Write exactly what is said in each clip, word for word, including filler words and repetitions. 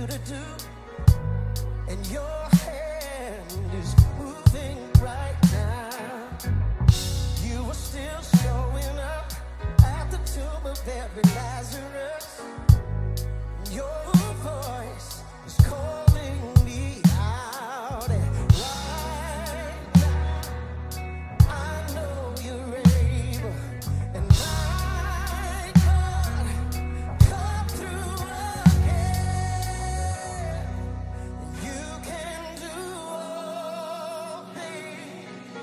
you to do, and your hand is moving right now. You are still showing up at the tomb of every Lazarus. Your voice is calling me out, and right now I know you're able, and my God, come through again. You can do all things.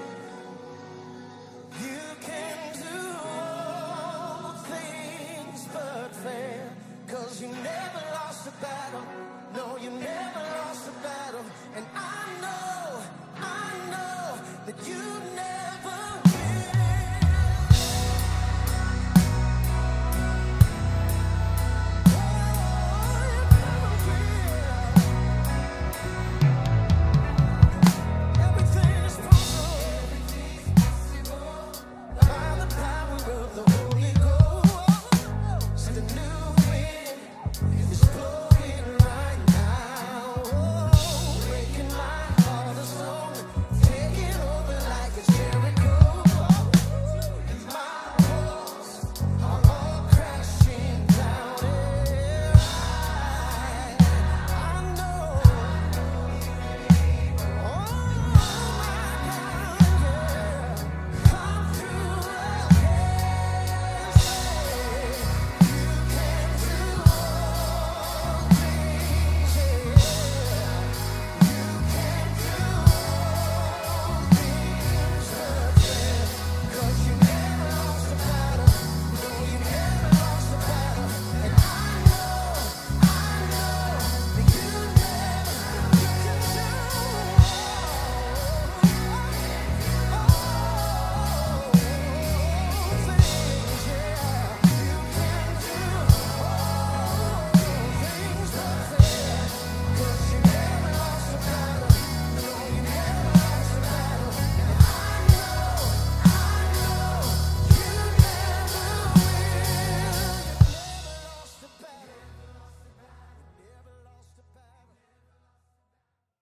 You can do all things but fail, 'cause you never lost a battle.